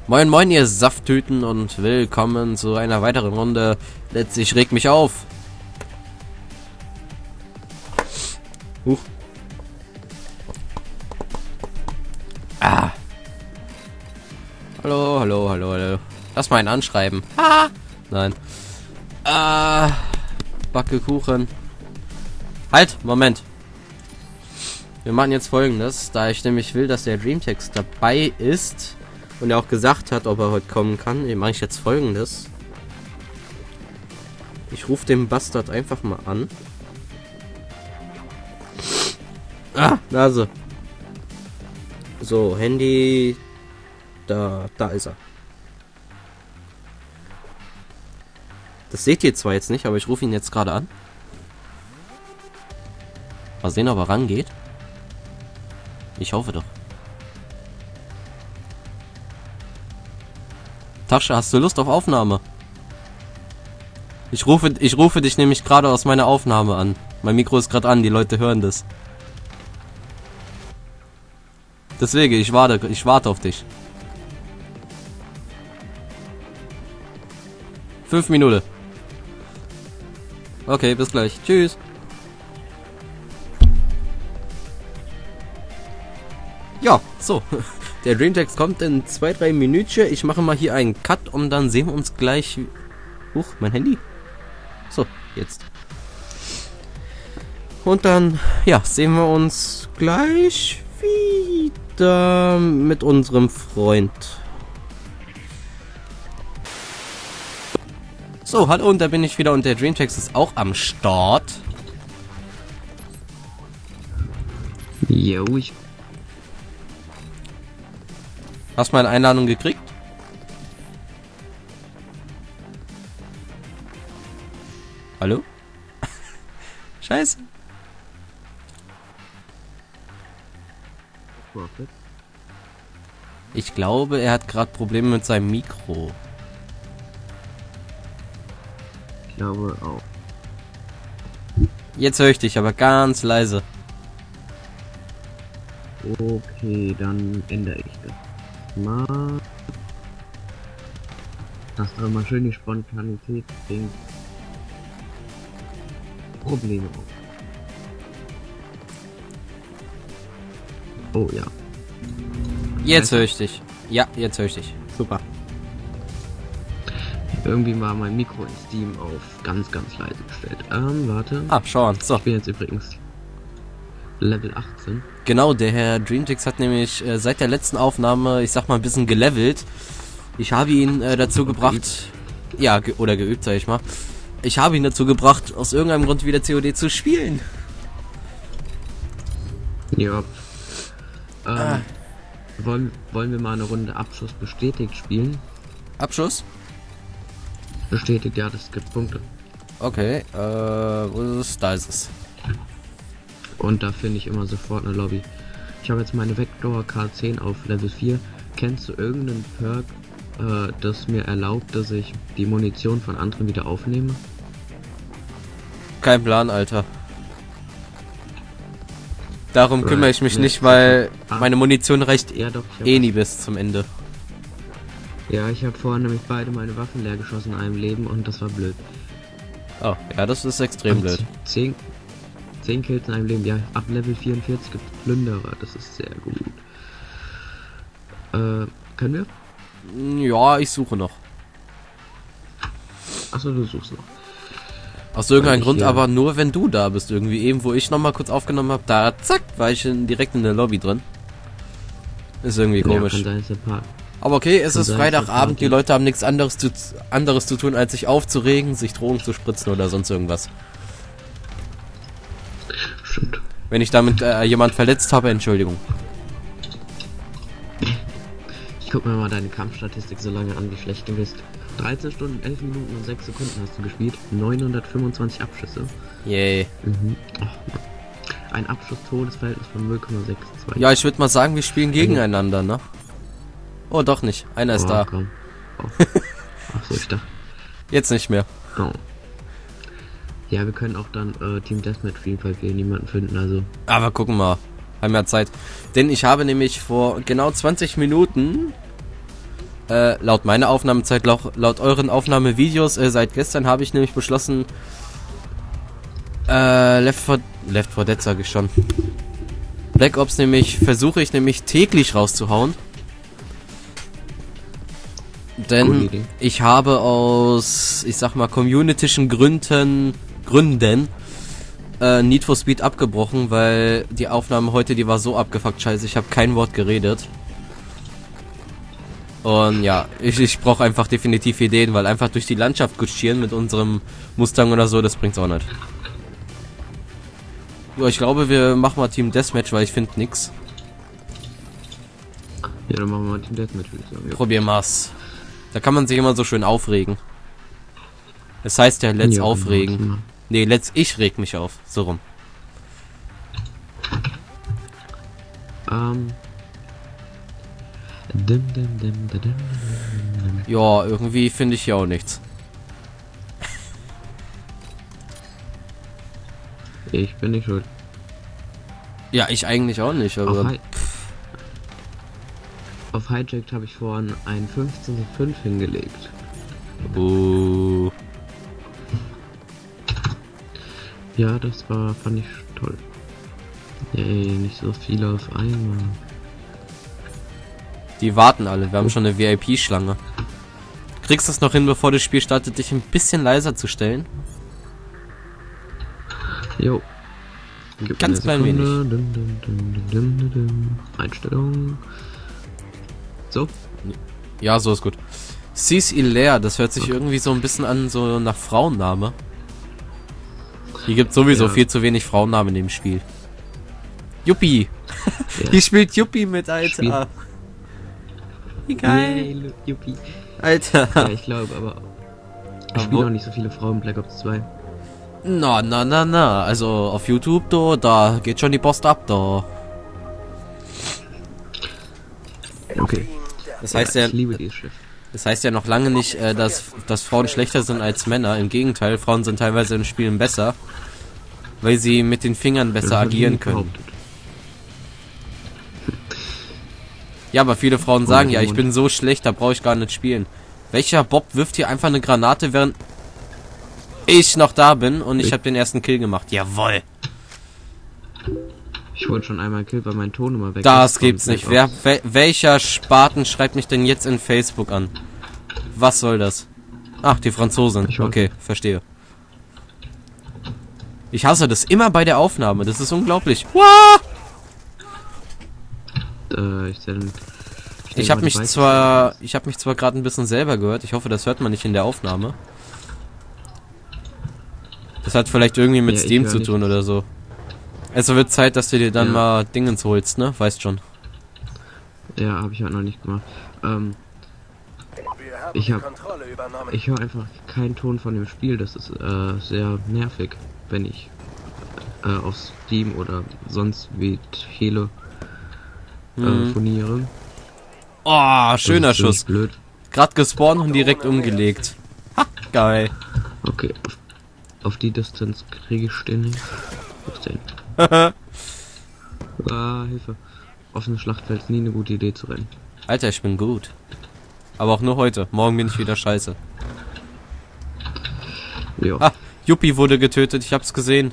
Moin moin ihr Safttüten und willkommen zu einer weiteren Runde Letztlich reg mich auf. Huch. Ah. Hallo. Lass mal einen anschreiben. Ah. Nein. Backe Kuchen. Halt, Moment. Wir machen jetzt Folgendes, da ich nämlich will, dass der Dreamtext dabei ist und er auch gesagt hat, ob er heute kommen kann, mache ich jetzt Folgendes. Ich rufe den Bastard einfach mal an. Nase. So, Handy. Da ist er. Das seht ihr zwar jetzt nicht, aber ich rufe ihn jetzt gerade an. Mal sehen, ob er rangeht. Ich hoffe doch. Tasche, hast du Lust auf Aufnahme? Ich rufe dich nämlich gerade aus meiner Aufnahme an. Mein Mikro ist gerade an, die Leute hören das. Deswegen, ich warte auf dich. 5 Minuten. Okay, bis gleich. Tschüss. Ja, so. Der Dreamtext kommt in 2-3 Minütchen. Ich mache mal hier einen Cut und dann sehen wir uns gleich. Huch, mein Handy. So, jetzt. Und dann, ja, sehen wir uns gleich wieder mit unserem Freund. So, hallo, und da bin ich wieder und der Dreamtext ist auch am Start. Jo, ich... Hast du meine Einladung gekriegt? Hallo? Scheiße. Ich glaube, er hat gerade Probleme mit seinem Mikro. Ich glaube auch. Jetzt höre ich dich, aber ganz leise. Okay, dann ändere ich das mal. Das soll mal schön die Spontanität bringt. Probleme auf. Oh ja. Jetzt höre ich dich. Ja, jetzt höre ich dich. Super. Irgendwie war mein Mikro in Steam auf ganz leise gestellt. Warte. Schau an. So. Ich bin jetzt übrigens Level 18. Genau, der Herr Dreamtext hat nämlich seit der letzten Aufnahme, ich sag mal, ein bisschen gelevelt. Ich habe ihn dazu gebracht, ja, geübt, sag ich mal. Ich habe ihn dazu gebracht, aus irgendeinem Grund wieder COD zu spielen. Ja. Wollen wir mal eine Runde Abschuss bestätigt spielen? Abschuss? Bestätigt, ja, das gibt Punkte. Okay, wo ist es? Da ist es. Und da finde ich immer sofort eine Lobby. Ich habe jetzt meine Vector K10 auf Level 4. Kennst du irgendeinen Perk, das mir erlaubt, dass ich die Munition von anderen wieder aufnehme? Kein Plan, Alter. Darum kümmere ich mich nicht, weil meine Munition reicht ja, doch, nie bis zum Ende. Ja, ich habe vorhin nämlich beide meine Waffen leer geschossen in einem Leben und das war blöd. Oh, ja, das ist extrem blöd. 10 Kills in einem Leben, ja, ab Level 44 gibt es Plünderer, das ist sehr gut. Können wir? Ja, ich suche noch. Achso, du suchst noch. Aus irgendeinem Grund, aber nur wenn du da bist irgendwie. Eben, wo ich nochmal kurz aufgenommen habe, da zack, war ich direkt in der Lobby drin. Ist irgendwie komisch. Ja, kann sein, aber okay, es ist Freitagabend, die Leute haben nichts anderes zu tun, als sich aufzuregen, sich Drogen zu spritzen oder sonst irgendwas. Stimmt. Wenn ich damit jemand verletzt habe, Entschuldigung. Ich guck mir mal deine Kampfstatistik so lange an, wie schlecht du bist. 13 Stunden, 11 Minuten und 6 Sekunden hast du gespielt. 925 Abschüsse. Yay. Mhm. Oh, ein Abschuss-Todesverhältnis von 0,62. Ja, ich würde mal sagen, wir spielen gegeneinander, ne? Oh, doch nicht. Einer ist da. Komm. Oh. Achso, ich dachte. Jetzt nicht mehr. Oh. Ja, wir können auch dann Team Deathmatch spielen, falls wir niemanden finden, also. Aber gucken wir. Haben ja Zeit. Denn ich habe nämlich vor genau 20 Minuten Laut meiner Aufnahmezeit, laut euren Aufnahmevideos, seit gestern habe ich nämlich beschlossen, Left 4 Dead sage ich schon. Black Ops versuche ich nämlich täglich rauszuhauen. Denn ich habe aus, ich sag mal, communitischen Gründen Need for Speed abgebrochen, weil die Aufnahme heute, die war so abgefuckt scheiße, ich habe kein Wort geredet. Und ja, ich brauche einfach definitiv Ideen, weil einfach durch die Landschaft kutschieren mit unserem Mustang oder so, das bringt's auch nicht. Ja, ich glaube, wir machen mal Team Deathmatch, weil ich finde nix. Ja, dann machen wir mal Team Deathmatch, würde ich sagen. Ja. Probier mal's. Da kann man sich immer so schön aufregen. Es heißt ja, let's aufregen. Nee, ich reg mich auf. So rum. Ja, irgendwie finde ich hier auch nichts. Ich bin nicht schuld. Ja, ich eigentlich auch nicht, aber... Auf Hijacked habe ich vorhin ein 15:5 hingelegt. Ja, das fand ich toll. Yay, nicht so viele auf einmal. Die warten alle, wir haben schon eine VIP-Schlange. Kriegst du es noch hin, bevor das Spiel startet, dich ein bisschen leiser zu stellen? Jo. Ganz klein wenig. Einstellung. So? Ja, so ist gut. Cis Hilaire, das hört sich irgendwie so ein bisschen an, so nach Frauenname. Hier gibt sowieso viel zu wenig Frauennamen in dem Spiel. Yuppie! Ja. Hier spielt Yuppie mit, Alter. Wie geil! Yuppie. Alter! Ja, ich glaube, aber ich spiele auch nicht so viele Frauen in Black Ops 2. Na. Also auf YouTube, da geht schon die Post ab, da. Okay. Das heißt ja, ich liebe dieses Schiff. Das heißt ja noch lange nicht, dass Frauen schlechter sind als Männer. Im Gegenteil, Frauen sind teilweise in Spielen besser, weil sie mit den Fingern besser agieren können. Ja, aber viele Frauen sagen ja, ich bin so schlecht, da brauche ich gar nicht spielen. Welcher Bob wirft hier einfach eine Granate, während ich noch da bin und ich habe den ersten Kill gemacht? Jawoll. Ich wollte schon einmal Kill, weil mein Ton immer weg ist. Das gibt's nicht. Welcher Spaten schreibt mich denn jetzt in Facebook an? Was soll das? Ach, die Franzosen. Okay, verstehe. Ich hasse das immer bei der Aufnahme. Das ist unglaublich. Ich habe mich zwar gerade ein bisschen selber gehört. Ich hoffe, das hört man nicht in der Aufnahme. Das hat vielleicht irgendwie mit Steam zu tun oder so. Es wird Zeit, dass du dir dann mal Dingens holst, ne? Weißt schon. Ja, habe ich halt noch nicht gemacht. Ich höre einfach keinen Ton von dem Spiel. Das ist sehr nervig, wenn ich auf Steam oder sonst wie Tele phoniere. Oh, schöner Schuss. Blöd. Gerade gespawnt und direkt umgelegt. Ha, geil. Okay, auf die Distanz kriege ich den nicht. Hilfe. Auf dem Schlachtfeld ist nie eine gute Idee zu rennen. Alter, ich bin gut. Aber auch nur heute. Morgen bin ich wieder scheiße. Ja. Ah, Yuppie wurde getötet. Ich hab's gesehen.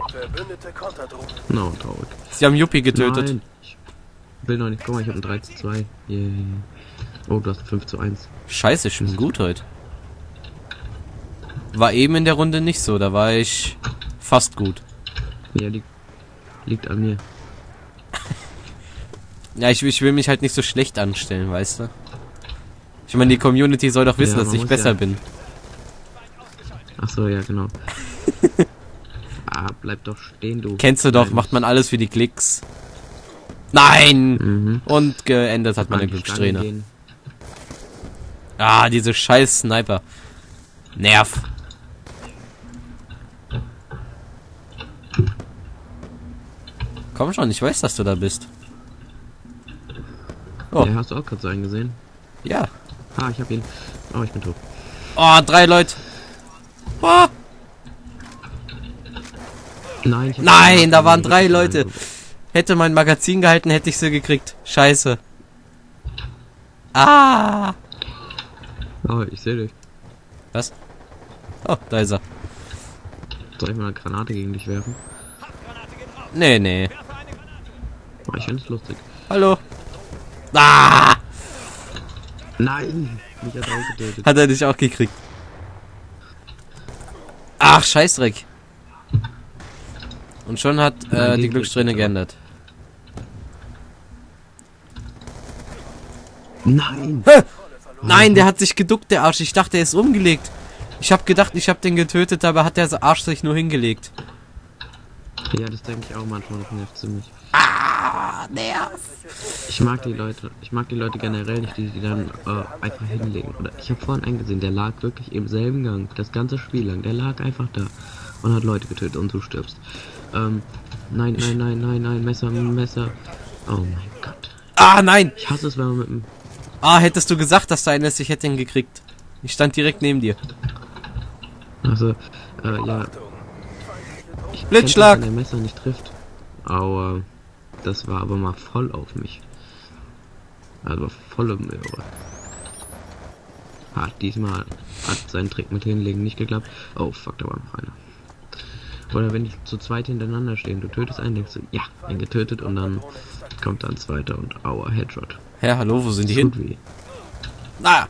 No, traurig. Sie haben Yuppie getötet. Nein. Ich will noch nicht. Guck mal, ich habe ein 3:2. Yeah. Oh, du hast 5:1. Scheiße, ich bin gut heute. War eben in der Runde nicht so. Da war ich fast gut. Ja, liegt an mir. Ja, ich will mich halt nicht so schlecht anstellen, weißt du? Ich meine, die Community soll doch wissen, dass ich besser bin. Ach so, ja, genau. Bleib doch stehen, du. Kennst du doch, macht man alles für die Klicks. Nein! Und geendet hat meine Glückssträhne. Ah, diese scheiß Sniper. Nerv. Komm schon, ich weiß, dass du da bist. Oh. Ja, hast du auch gerade so einen gesehen? Ja. Ich hab ihn. Oh, ich bin tot. Oh, 3 Leute. Oh. Nein, da waren 3 Leute. Hätte mein Magazin gehalten, hätte ich sie gekriegt. Scheiße. Oh, ich sehe dich. Was? Oh, da ist er. Soll ich mal eine Granate gegen dich werfen? Nee. Oh, ich finde es lustig. Hallo. Ah! Nein! Mich hat er auch getötet. Hat er dich auch gekriegt? Ach, Scheißdreck. Und schon hat Nein, die Glückssträhne geändert. Nein! Nein, der hat sich geduckt, der Arsch. Ich dachte, er ist umgelegt. Ich habe gedacht, ich habe den getötet, aber hat der Arsch sich nur hingelegt. Ja, das denke ich auch manchmal, das nervt ziemlich. Ah, nerv. Ich mag die Leute generell nicht, die dann einfach hinlegen. Oder ich habe vorhin eingesehen, der lag wirklich im selben Gang, das ganze Spiel lang. Der lag einfach da und hat Leute getötet und du stirbst. Nein, Messer. Oh mein Gott. Ah, nein. Ich hasse es, wenn man mit dem... Ah, hättest du gesagt, dass da einer ist, ich hätte ihn gekriegt. Ich stand direkt neben dir. Also, ja. Blitzschlag. Wenn der Messer nicht trifft. Aua. Das war aber mal voll auf mich. Also volle Möhre. Diesmal hat sein Trick mit Hinlegen nicht geklappt. Oh fuck, da war noch einer. Oder wenn die zu zweit hintereinander stehen, du tötest einen, denkst du, ja, einen getötet und dann kommt dann ein zweiter und aua, Headshot. Hä, hallo, wo sind die Tut hin? weh. Ah!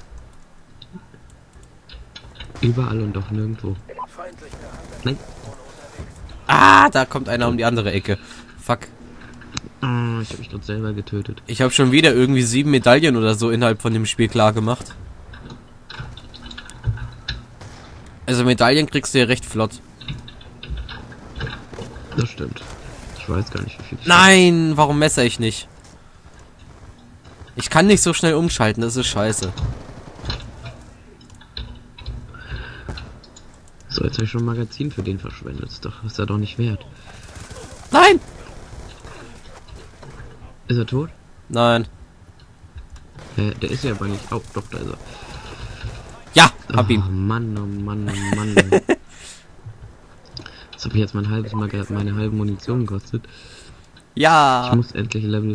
Überall und doch nirgendwo. Nein. Ah, da kommt einer um die andere Ecke. Fuck. Ah, ich habe mich dort selber getötet. Ich habe schon wieder irgendwie 7 Medaillen oder so innerhalb von dem Spiel klar gemacht. Also Medaillen kriegst du ja recht flott. Das stimmt. Ich weiß gar nicht, wie viel ich Nein, warum messe ich nicht? Ich kann nicht so schnell umschalten, das ist scheiße. So, jetzt habe ich schon ein Magazin für den verschwendet. Ist er doch nicht wert. Nein! Ist er tot? Nein. Hä, der ist ja aber nicht. Oh, doch, da ist er. Ja, hab Oh ihn. Mann, oh Mann, oh Mann. Das hat mich jetzt meine halbe Munition gekostet. Ich Ja. muss endlich Level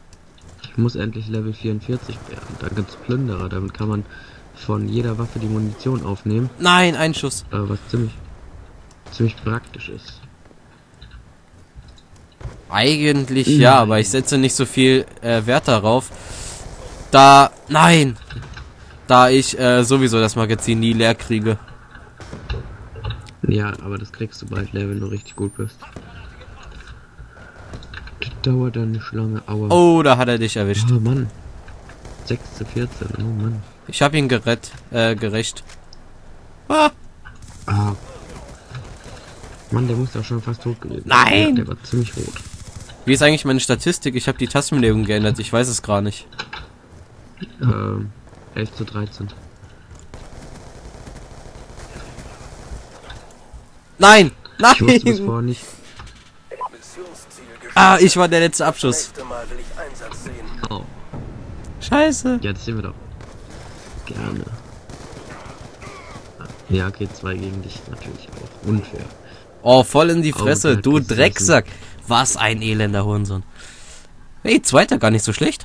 44 werden. Da gibt's Plünderer, damit kann man von jeder Waffe die Munition aufnehmen. Nein, ein Schuss. Was ziemlich praktisch ist. Eigentlich ja, aber ich setze nicht so viel Wert darauf. Da ich sowieso das Magazin nie leer kriege. Ja, aber das kriegst du bald leer, wenn du richtig gut bist. Das dauert dann eine Schlange. Aua. Oh, da hat er dich erwischt. Oh Mann. 6:14. Oh Mann. Ich habe ihn gerecht. Ah. Ah. Mann, der muss doch schon fast tot gewesen. Nein! Ja, der war ziemlich rot. Wie ist eigentlich meine Statistik? Ich habe die Tastenbelegung geändert. Ich weiß es gar nicht. 11:13. Nein! Ich wusste bis Nein! vorher nicht. Ah, ich war der letzte Abschuss. Mal will ich Einsatz sehen. Oh. Scheiße. Ja, das sehen wir doch. Gerne. Ja, okay, 2 gegen dich natürlich auch. Unfair. Oh, voll in die Fresse. Oh, Du Gott, Drecksack. Was ein elender Hurensohn. Hey, zweiter gar nicht so schlecht.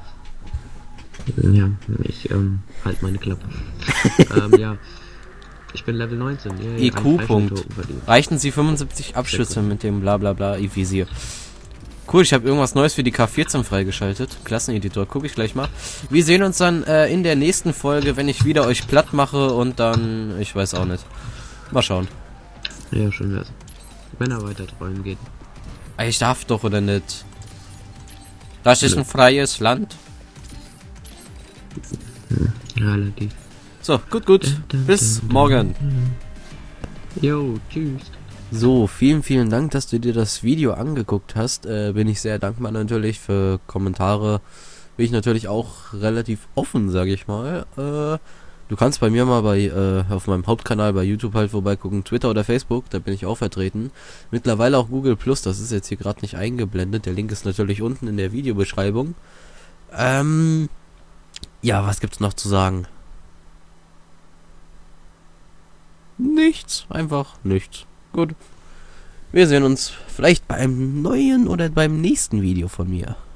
Ja, ich halt meine Klappe. Ja. Ich bin Level 19. Yeah, IQ-Punkt. Reichten Sie 75 Abschüsse mit dem Blablabla Visier. Cool, ich habe irgendwas Neues für die K14 freigeschaltet. Klasseneditor, gucke ich gleich mal. Wir sehen uns dann in der nächsten Folge, wenn ich wieder euch platt mache und dann, ich weiß auch nicht. Mal schauen. Ja, schön wär's. Wenn er weiter träumen geht. Ich darf doch, oder nicht? Das ist ein freies Land. Relativ. So, gut. Bis morgen. Jo, tschüss. So, vielen Dank, dass du dir das Video angeguckt hast. Bin ich sehr dankbar natürlich für Kommentare. Bin ich natürlich auch relativ offen, sage ich mal. Du kannst bei mir mal auf meinem Hauptkanal bei YouTube halt vorbeigucken, Twitter oder Facebook, da bin ich auch vertreten. Mittlerweile auch Google Plus, das ist jetzt hier gerade nicht eingeblendet. Der Link ist natürlich unten in der Videobeschreibung. Ja, was gibt's noch zu sagen? Nichts, einfach nichts. Gut. Wir sehen uns vielleicht beim neuen oder beim nächsten Video von mir.